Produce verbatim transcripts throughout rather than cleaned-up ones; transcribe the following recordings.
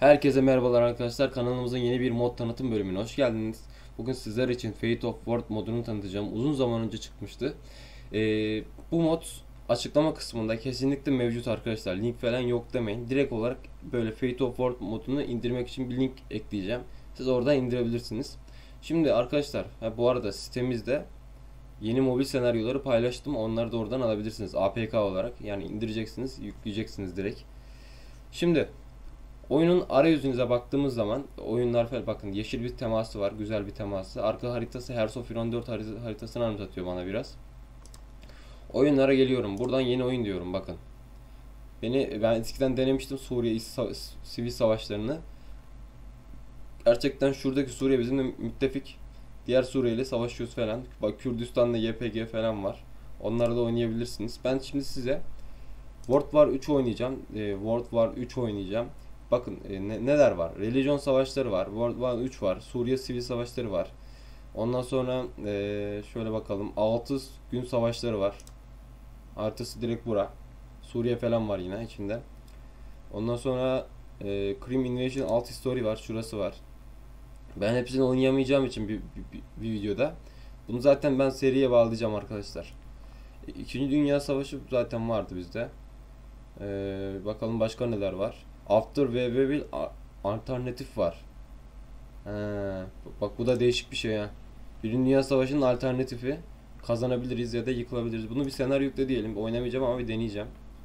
Herkese merhabalar arkadaşlar. Kanalımızın yeni bir mod tanıtım bölümüne hoş geldiniz. Bugün sizler için Fate of War modunu tanıtacağım. Uzun zaman önce çıkmıştı. Ee, bu mod açıklama kısmında kesinlikle mevcut arkadaşlar. Link falan yok demeyin. Direkt olarak böyle Fate of War modunu indirmek için bir link ekleyeceğim. Siz oradan indirebilirsiniz. Şimdi arkadaşlar, ha, bu arada sitemizde yeni mobil senaryoları paylaştım. Onları da oradan alabilirsiniz. A P K olarak. Yani indireceksiniz, yükleyeceksiniz direkt. Şimdi oyunun arayüzünüze baktığımız zaman oyunlar falan, bakın, yeşil bir teması var, güzel bir teması. Arka haritası Hearts of Iron dört haritasını anlatıyor bana biraz. Oyunlara geliyorum. Buradan yeni oyun diyorum, bakın. Beni ben eskiden denemiştim Suriye sivil savaşlarını. Gerçekten şuradaki Suriye bizimle müttefik. Diğer Suriye ile savaşıyoruz falan. Bak, Kürdistan'da Y P G falan var. Onları da oynayabilirsiniz. Ben şimdi size World War üç oynayacağım. E, World War üç oynayacağım. Bakın e, ne, neler var? Religion savaşları var. World War üç var. Suriye sivil savaşları var. Ondan sonra e, şöyle bakalım. altı gün savaşları var. Artısı direkt bura. Suriye falan var yine içinde. Ondan sonra e, Crim Invasion Alt History var. Şurası var. Ben hepsini oynayamayacağım için bir, bir, bir videoda. Bunu zaten ben seriye bağlayacağım arkadaşlar. İkinci Dünya Savaşı zaten vardı bizde. Ee, bakalım başka neler var. After ve Will alternatif var. He, bak bu da değişik bir şey ya. Birinci Dünya Savaşı'nın alternatifi. Kazanabiliriz ya da yıkılabiliriz. Bunu bir senaryo yükle diyelim. Oynamayacağım ama bir deneyeceğim.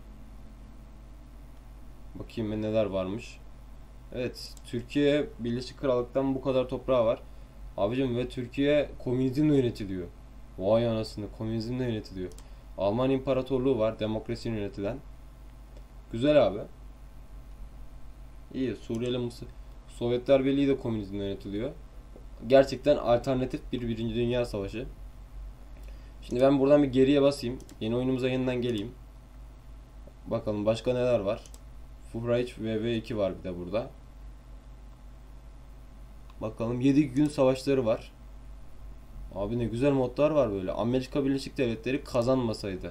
Bakayım ben neler varmış. Evet, Türkiye Birleşik Krallık'tan bu kadar toprağı var. Abicim, ve Türkiye komünizmle yönetiliyor. Vay anasını, komünizmle yönetiliyor. Alman İmparatorluğu var, demokrasiyle yönetilen. Güzel abi. İyi. Suriyeli Mısır. Sovyetler Birliği de komünizmle yönetiliyor. Gerçekten alternatif bir Birinci Dünya Savaşı. Şimdi ben buradan bir geriye basayım. Yeni oyunumuza yeniden geleyim. Bakalım başka neler var. Fuhraiç V V iki var bir de burada. Bakalım, yedi gün savaşları var. Abi ne güzel modlar var böyle. Amerika Birleşik Devletleri kazanmasaydı.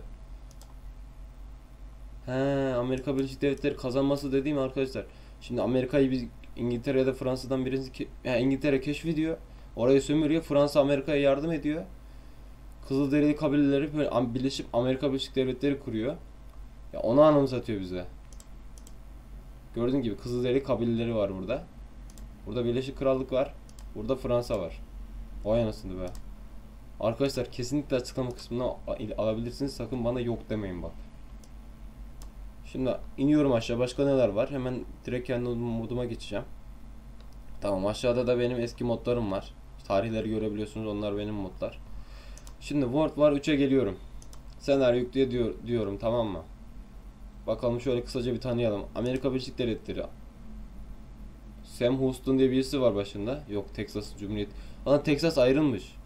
He, Amerika Birleşik Devletleri kazanması dediğim arkadaşlar. Şimdi Amerika'yı biz İngiltere ya da Fransa'dan birisi ki, yani İngiltere keşfediyor. Orayı sömürüyor. Fransa Amerika'ya yardım ediyor. Kızılderili kabileleri böyle birleşip Amerika Birleşik Devletleri kuruyor. Ya onu anımsatıyor bize. Gördüğün gibi Kızılderili kabileleri var burada. Burada Birleşik Krallık var. Burada Fransa var. Vay anasını be. Arkadaşlar, kesinlikle açıklama kısmına alabilirsiniz. Sakın bana yok demeyin bak. Şimdi iniyorum aşağı. Başka neler var? Hemen direkt kendi moduma geçeceğim. Tamam, aşağıda da benim eski modlarım var. Tarihleri görebiliyorsunuz. Onlar benim modlar. Şimdi World War üçe geliyorum. Senaryo yükle diyor, diyorum, tamam mı? Bakalım, şöyle kısaca bir tanıyalım. Amerika Birleşik Devletleri. Sam Houston diye birisi var başında. Yok, Texas Cumhuriyet. Ana, Texas ayrılmış.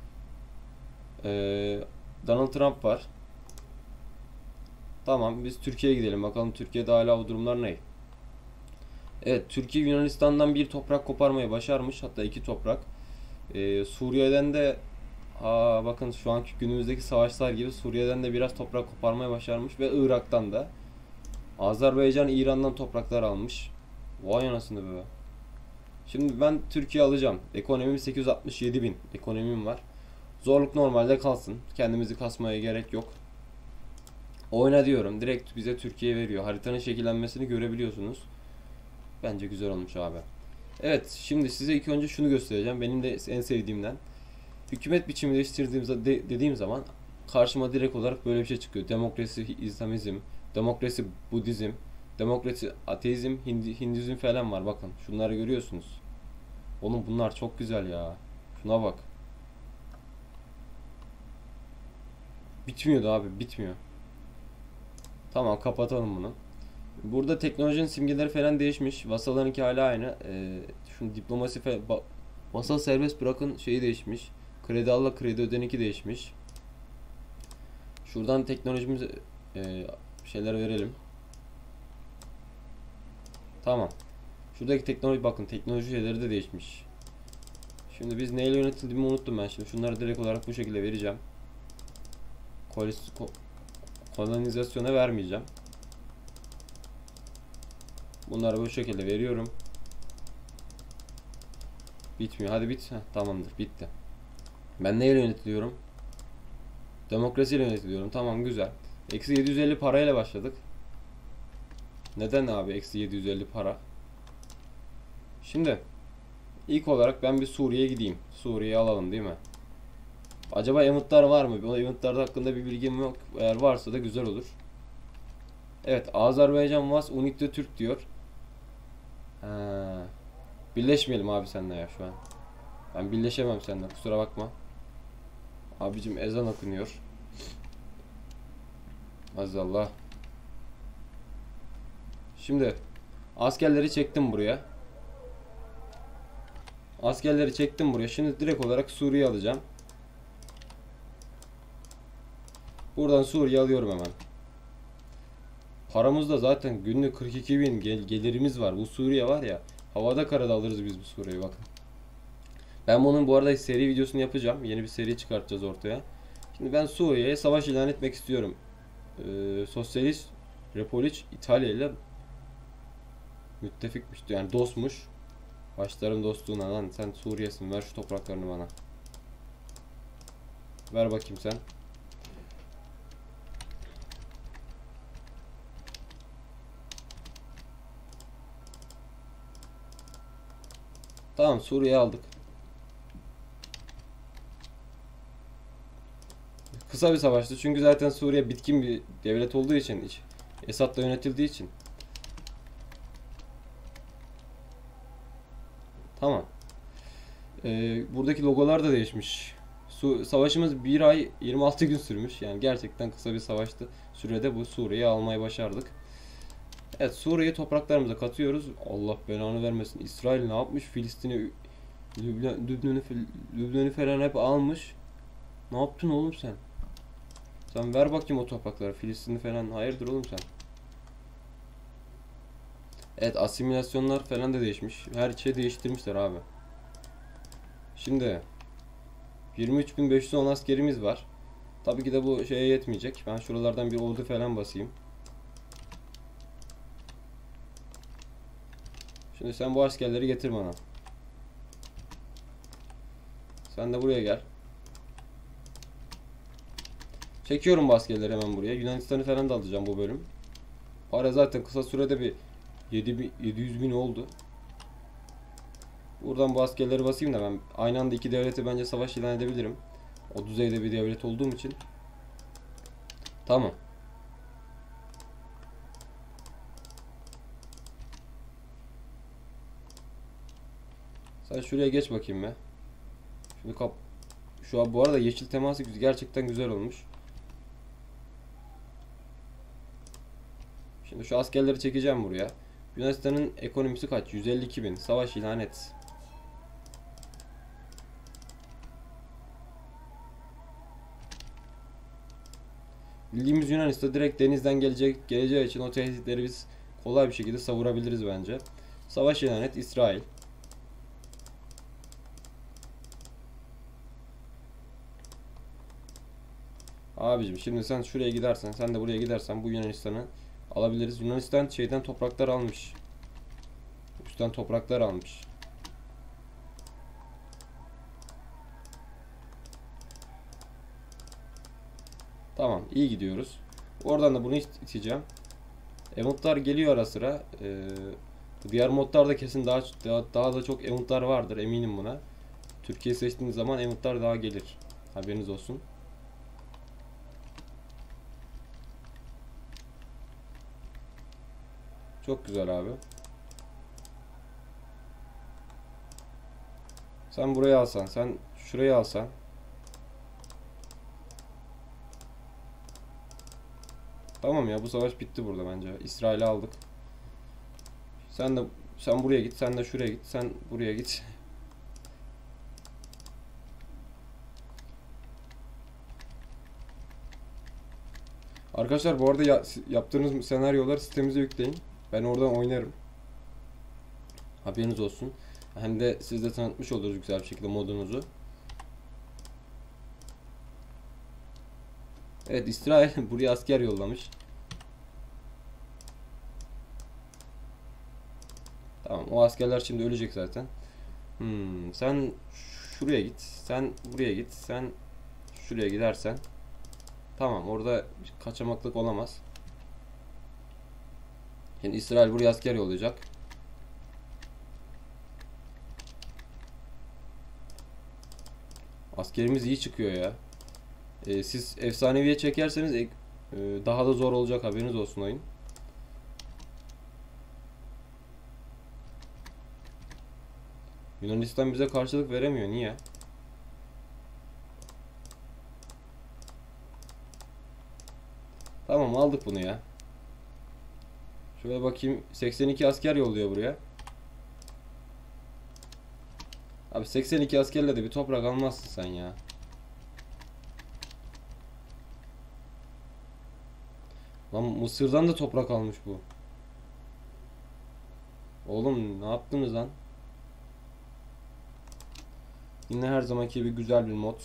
Ee, Donald Trump var. Tamam, biz Türkiye'ye gidelim. Bakalım Türkiye'de hala o durumlar ne? Evet, Türkiye Yunanistan'dan bir toprak koparmayı başarmış. Hatta iki toprak. Ee, Suriye'den de aa, bakın, şu anki günümüzdeki savaşlar gibi Suriye'den de biraz toprak koparmaya başarmış ve Irak'tan da. Azerbaycan İran'dan topraklar almış. Vay anasını be. Şimdi ben Türkiye alacağım. Ekonomim sekiz yüz altmış yedi bin. Ekonomim var. Zorluk normalde kalsın. Kendimizi kasmaya gerek yok. Oyna diyorum. Direkt bize Türkiye veriyor. Haritanın şekillenmesini görebiliyorsunuz. Bence güzel olmuş abi. Evet, şimdi size ilk önce şunu göstereceğim. Benim de en sevdiğimden. Hükümet biçimi değiştirdiğim de, dediğim zaman karşıma direkt olarak böyle bir şey çıkıyor. Demokrasi, İslamizm, demokrasi, Budizm, demokrasi, ateizm, Hindi, Hindizm falan var. Bakın, şunları görüyorsunuz. Oğlum bunlar çok güzel ya. Şuna bak. Bitmiyor da abi, bitmiyor. Tamam, kapatalım bunu. Burada teknolojinin simgeleri falan değişmiş. Vasallarınki hala aynı. Ee, şunu diplomasi falan... Vasal serbest bırakın şeyi değişmiş. Kredi alla kredi ödeniki değişmiş. Şuradan teknolojimiz e, şeyler verelim. Tamam. Şuradaki teknoloji, bakın, teknoloji şeyleri de değişmiş. Şimdi biz neyle yönetildiğimi unuttum ben şimdi. Şunları direkt olarak bu şekilde vereceğim. Kolis, ko, kolonizasyona vermeyeceğim. Bunları bu şekilde veriyorum. Bitmiyor. Hadi bit. Heh, tamamdır. Bitti. Ben neyle yönetiliyorum? Demokrasiyle yönetiliyorum. Tamam, güzel. Eksi yedi yüz elli parayla başladık. Neden abi eksi yedi yüz elli para? Şimdi ilk olarak ben bir Suriye'ye gideyim. Suriye'yi alalım değil mi? Acaba emutlar var mı? O emutlar hakkında bir bilgim yok. Eğer varsa da güzel olur. Evet, Azerbaycan was Unite Türk diyor. Ha. Birleşmeyelim abi seninle ya şu an. Ben birleşemem seninle, kusura bakma. Abicim ezan okunuyor. Azallah. Şimdi askerleri çektim buraya. Askerleri çektim buraya. Şimdi direkt olarak Suriye alacağım. Buradan Suriye alıyorum hemen. Paramızda zaten günlük kırk iki bin gel gelirimiz var. Bu Suriye var ya, havada karada alırız biz bu Suriye'yi, bakın. Ben bunun bu arada seri videosunu yapacağım. Yeni bir seri çıkartacağız ortaya. Şimdi ben Suriye'ye savaş ilan etmek istiyorum. Ee, Sosyalist Republik İtalya ile müttefikmiş, yani dostmuş. Başlarım dostluğuna lan, sen Suriye'sin, ver şu topraklarını bana. Ver bakayım sen. Tamam, Suriye'yi aldık. Kısa bir savaştı çünkü zaten Suriye bitkin bir devlet olduğu için, Esad'la yönetildiği için. Tamam. Ee, buradaki logolar da değişmiş. Su, savaşımız bir ay yirmi altı gün sürmüş. Yani gerçekten kısa bir savaştı. Sürede bu Suriye'yi almayı başardık. Evet, Suriye'yi topraklarımıza katıyoruz. Allah belanı vermesin. İsrail ne yapmış? Filistin'i, Lübnan, Lübnan'ı, Lübnan'ı falan hep almış. Ne yaptın oğlum sen? Sen ver bakayım o toprakları. Filistin'i falan. Hayırdır oğlum sen? Evet, asimilasyonlar falan da değişmiş. Her şeyi değiştirmişler abi. Şimdi yirmi üç bin beş yüz on askerimiz var. Tabii ki de bu şeye yetmeyecek. Ben şuralardan bir ordu falan basayım. Şimdi sen bu askerleri getir bana. Sen de buraya gel. Çekiyorum bu askerleri hemen buraya. Yunanistan'ı falan da alacağım bu bölüm. Para zaten kısa sürede bir yedi yüz bin oldu. Buradan bu askerleri basayım da ben aynı anda iki devleti bence savaş ilan edebilirim. O düzeyde bir devlet olduğum için. Tamam. Sen şuraya geç bakayım be. Şunu kap. Şu an bu arada yeşil teması gerçekten güzel olmuş. Şimdi şu askerleri çekeceğim buraya. Yunanistan'ın ekonomisi kaç? yüz elli iki bin. Savaş ilan et. Bildiğimiz Yunanistan direkt denizden gelecek geleceği için o tehditleri biz kolay bir şekilde savurabiliriz bence. Savaş ilan et İsrail. Abicim şimdi sen şuraya gidersen, sen de buraya gidersen bu Yunanistan'ı alabiliriz. Yunanistan şeyden topraklar almış. Üstten topraklar almış. Tamam, iyi gidiyoruz. Oradan da bunu iteceğim. Emotlar geliyor ara sıra. Ee, diğer modlarda kesin daha, daha daha da çok emotlar vardır, eminim buna. Türkiye seçtiğiniz zaman emotlar daha gelir. Haberiniz olsun. Çok güzel abi. Sen burayı alsan, sen şurayı alsan. Tamam ya, bu savaş bitti burada bence. İsrail'i aldık. Sen de sen buraya git, sen de şuraya git, sen buraya git. Arkadaşlar bu arada ya, yaptığınız senaryoları sitemize yükleyin. Ben oradan oynarım. Haberiniz olsun. Hem de siz de tanıtmış oluruz güzel bir şekilde modunuzu. Evet, İsrail buraya asker yollamış. Tamam, o askerler şimdi ölecek zaten. Hmm, sen şuraya git. Sen buraya git. Sen şuraya gidersen. Tamam, orada kaçamaklık olamaz. Şimdi İsrail buraya asker yollayacak. Askerimiz iyi çıkıyor ya. Ee, siz efsaneviye çekerseniz e, daha da zor olacak, haberiniz olsun oyun. Yunanistan bize karşılık veremiyor. Niye? Tamam, aldık bunu ya. Şöyle bakayım. seksen iki asker yolluyor buraya. Abi seksen iki askerle de bir toprak almazsın sen ya. Lan Mısır'dan da toprak almış bu. Oğlum ne yaptınız lan? Yine her zamanki gibi güzel bir mod.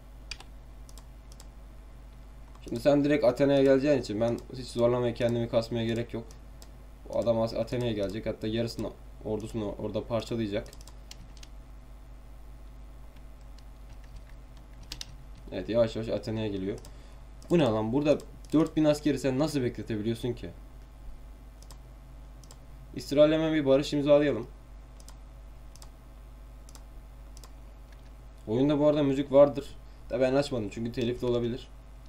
Şimdi sen direkt Athena'ya geleceğin için ben hiç zorlamaya, kendimi kasmaya gerek yok. Bu adam Athena'ya gelecek, hatta yarısını ordusunu orada parçalayacak. Evet, yavaş yavaş Athena'ya geliyor. Bu ne lan, burada dört bin askeri sen nasıl bekletebiliyorsun ki? İsrail'le hemen bir barış imzalayalım. Oyunda bu arada müzik vardır. Da ben açmadım çünkü telifli olabilir.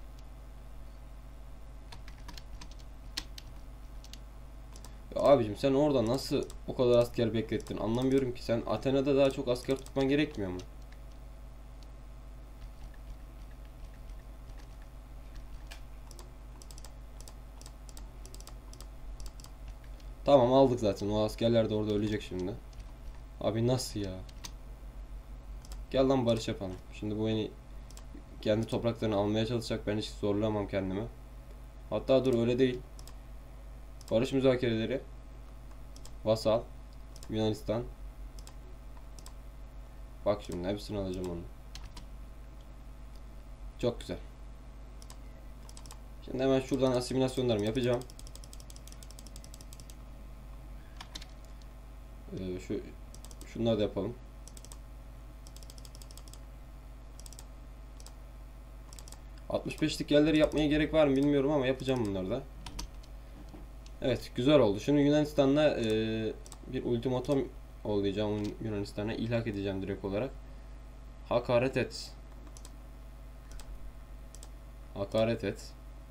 Ya abicim, sen orada nasıl o kadar asker beklettin anlamıyorum ki. Sen Athena'da daha çok asker tutman gerekmiyor mu? Tamam, aldık zaten. O askerler de orada ölecek şimdi. Abi nasıl ya? Gel lan barış yapalım. Şimdi bu beni kendi topraklarını almaya çalışacak. Ben hiç zorlamam kendimi. Hatta dur, öyle değil. Barış müzakereleri. Vasal. Yunanistan. Bak şimdi hepsini alacağım onu. Çok güzel. Şimdi hemen şuradan asimilasyonlarımı yapacağım. Ee, şu şunları da yapalım. altmış beşlik yerleri yapmaya gerek var mı bilmiyorum ama yapacağım bunları da. Evet, güzel oldu. Şimdi Yunanistan'la e, bir ultimatom olacağım. Yunanistan'a ilhak edeceğim direkt olarak. Hakaret et. Hakaret et.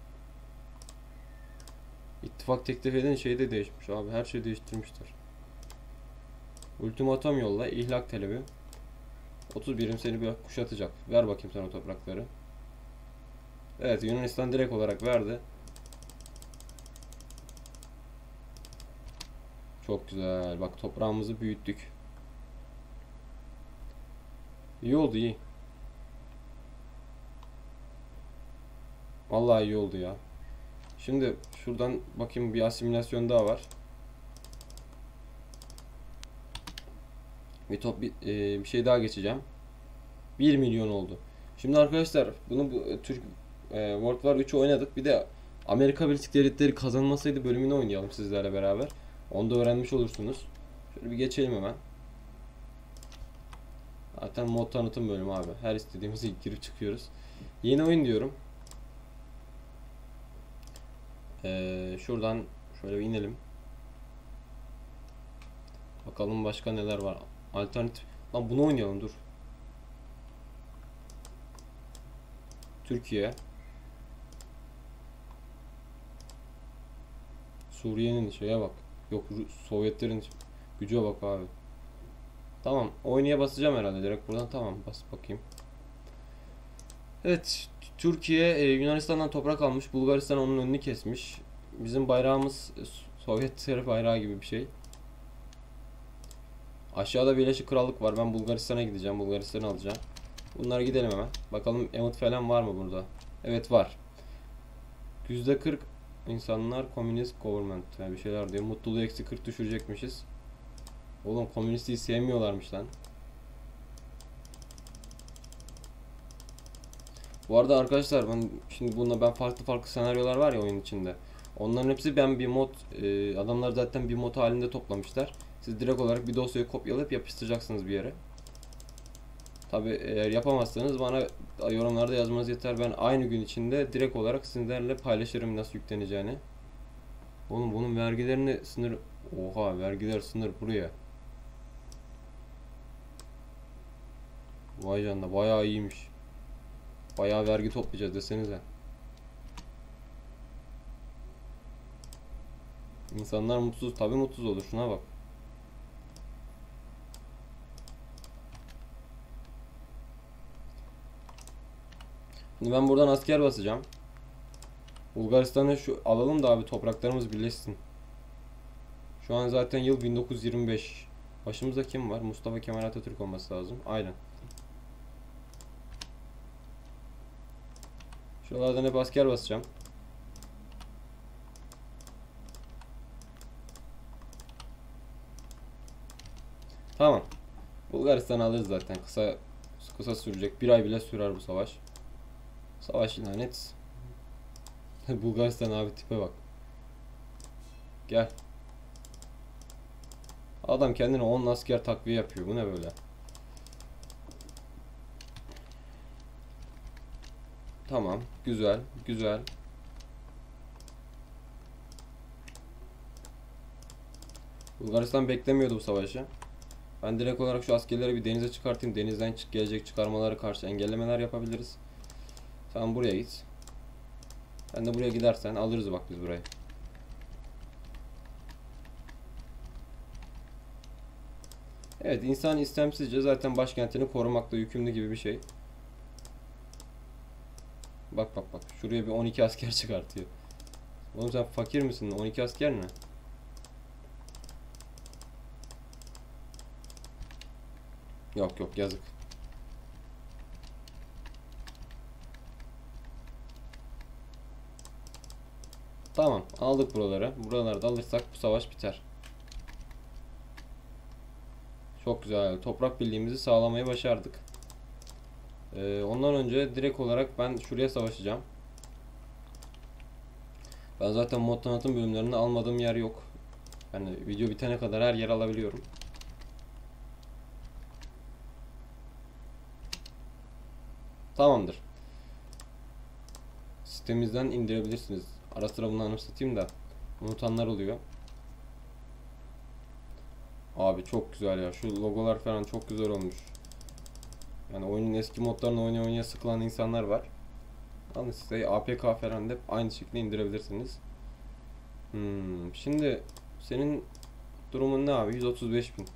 İttifak teklif eden şey de değişmiş abi. Her şeyi değiştirmişler. Ultimatom yolla. İhlak talebi. otuz birim seni bir kuşatacak. Ver bakayım sana o toprakları. Evet, Yunanistan direkt olarak verdi. Çok güzel. Bak, toprağımızı büyüttük. İyi oldu, iyi. Vallahi iyi oldu ya. Şimdi şuradan bakayım, bir asimilasyon daha var. Bir top bir, e, bir şey daha geçeceğim. bir milyon oldu. Şimdi arkadaşlar bunu bu e, Türk e, World War üçü oynadık. Bir de Amerika Birleşik Devletleri kazanmasaydı bölümünü oynayalım sizlerle beraber. Onu da öğrenmiş olursunuz. Şöyle bir geçelim hemen. Zaten mod tanıtım bölümü abi. Her istediğimizi girip çıkıyoruz. Yeni oyun diyorum. Ee, şuradan şöyle bir inelim. Bakalım başka neler var. Alternatif. Lan bunu oynayalım, dur. Türkiye. Suriye'nin şeye bak. Yok, Sovyetlerin gücüne bak abi. Tamam, oynaya basacağım herhalde direkt buradan. Tamam, bas bakayım. Evet, Türkiye e, Yunanistan'dan toprak almış. Bulgaristan onun önünü kesmiş. Bizim bayrağımız e, Sovyetler bayrağı gibi bir şey. Aşağıda Birleşik Krallık var. Ben Bulgaristan'a gideceğim. Bulgaristan'ı alacağım. Bunlara gidelim hemen. Bakalım emot falan var mı burada? Evet, var. yüzde kırk insanlar komünist government yani bir şeyler diyor. Mutluluğu eksi kırk düşürecekmişiz. Oğlum, komünisti sevmiyorlarmış lan. Bu arada arkadaşlar, ben şimdi bunda ben farklı farklı senaryolar var ya oyun içinde. Onların hepsi ben bir mod e, adamlar zaten bir mod halinde toplamışlar. Siz direkt olarak bir dosyayı kopyalayıp yapıştıracaksınız bir yere. Tabi eğer yapamazsanız bana yorumlarda yazmanız yeter. Ben aynı gün içinde direkt olarak sizlerle paylaşırım nasıl yükleneceğini. Oğlum bunun vergilerini sınır... Oha, vergiler sınır buraya. Vay canına, bayağı iyiymiş. Bayağı vergi toplayacağız desenize. İnsanlar mutsuz, tabi mutsuz olur, şuna bak. Şimdi ben buradan asker basacağım. Bulgaristan'ı şu alalım da abi, topraklarımız birleşsin. Şu an zaten yıl bin dokuz yüz yirmi beş. Başımızda kim var? Mustafa Kemal Atatürk olması lazım. Aynen. Şuralardan hep asker basacağım. Tamam. Bulgaristan'ı alırız zaten. Kısa kısa sürecek. Bir ay bile sürer bu savaş. Savaş ilan et. Bulgaristan abi, tipe bak. Gel. Adam kendine on asker takviye yapıyor. Bu ne böyle? Tamam. Güzel. Güzel. Bulgaristan beklemiyordu bu savaşı. Ben direkt olarak şu askerleri bir denize çıkartayım. Denizden çık gelecek çıkarmaları karşı engellemeler yapabiliriz. Sen buraya git. Ben de buraya gidersen alırız bak biz burayı. Evet, insan istemsizce zaten başkentini korumakla yükümlü gibi bir şey. Bak bak bak, şuraya bir on iki asker çıkartıyor. Oğlum sen fakir misin? on iki asker ne? Yok yok, yazık. Tamam, aldık buraları. Buraları da alırsak bu savaş biter. Çok güzel. Toprak birliğimizi sağlamayı başardık. Ee, ondan önce direkt olarak ben şuraya savaşacağım. Ben zaten mod tanıtım bölümlerini almadığım yer yok. Yani video bitene kadar her yer alabiliyorum. Tamamdır. Sitemizden indirebilirsiniz. Ara sıra bunu anımsatayım da unutanlar oluyor. Abi çok güzel ya. Şu logolar falan çok güzel olmuş. Yani oyunun eski modlarını oynaya oynaya sıkılan insanlar var. Alın size A P K falan da aynı şekilde indirebilirsiniz. Hmm, şimdi senin durumun ne abi? yüz otuz beş bin.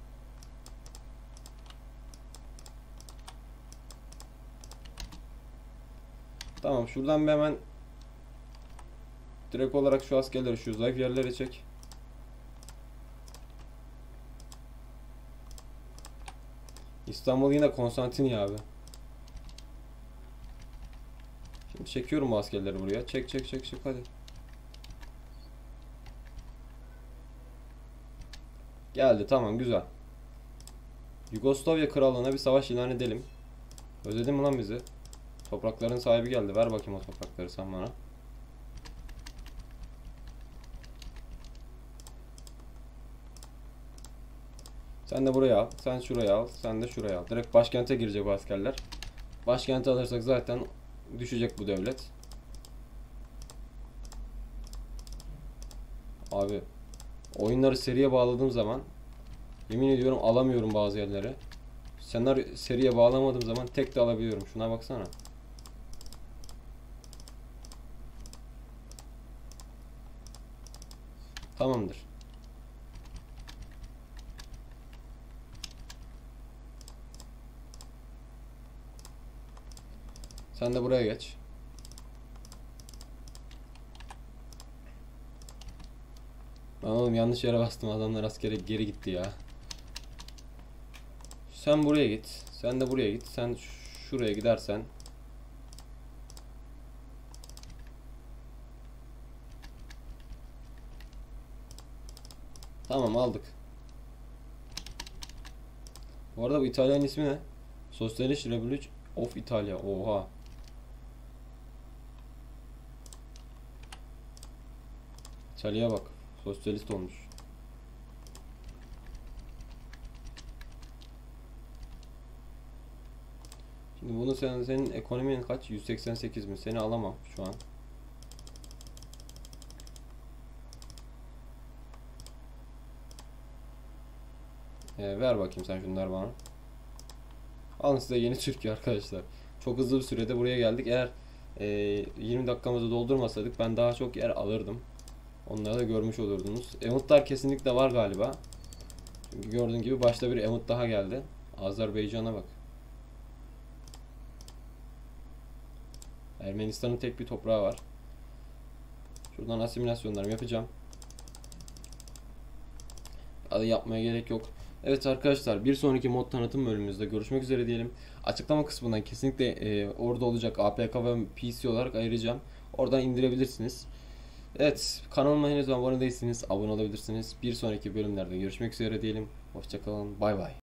Tamam, şuradan bir hemen direkt olarak şu askerleri şu zayıf yerlere çek. İstanbul yine Konstantiniye abi. Şimdi çekiyorum bu askerleri buraya. Çek çek çek çek hadi. Geldi, tamam, güzel. Yugoslavya Krallığı'na bir savaş ilan edelim. Özledin mi lan bizi? Toprakların sahibi geldi. Ver bakayım o toprakları sen bana. Sen de buraya al. Sen şuraya al. Sen de şuraya al. Direkt başkente girecek bu askerler. Başkenti alırsak zaten düşecek bu devlet. Abi oyunları seriye bağladığım zaman yemin ediyorum alamıyorum bazı yerleri. Senaryo seriye bağlamadığım zaman tek de alabiliyorum. Şuna baksana. Tamamdır. Sen de buraya geç. Ben oğlum yanlış yere bastım. Adamlar askere geri gitti ya. Sen buraya git. Sen de buraya git. Sen şuraya gidersen. Tamam, aldık. Bu arada bu İtalyan ismi ne? Socialist Republic of Italia. Oha. İtalya'ya bak. Sosyalist olmuş. Bunu sen, senin ekonomin kaç? yüz seksen sekiz mi? Seni alamam şu an. Ee, ver bakayım sen şunları bana. Alın size yeni Türkiye arkadaşlar. Çok hızlı bir sürede buraya geldik. Eğer e, yirmi dakikamızı doldurmasaydık ben daha çok yer alırdım. Onları da görmüş olurdunuz. Emotlar kesinlikle var galiba. Çünkü gördüğün gibi başta bir emot daha geldi. Azerbaycan'a bak. Ermenistan'ın tek bir toprağı var. Şuradan asimilasyonlarımı yapacağım. Adı yapmaya gerek yok. Evet arkadaşlar, bir sonraki mod tanıtım bölümümüzde görüşmek üzere diyelim. Açıklama kısmından kesinlikle e, orada olacak A P K ve P C olarak ayıracağım. Oradan indirebilirsiniz. Evet, kanalıma henüz abone değilseniz abone olabilirsiniz. Bir sonraki bölümlerde görüşmek üzere diyelim. Hoşçakalın. Bay bay.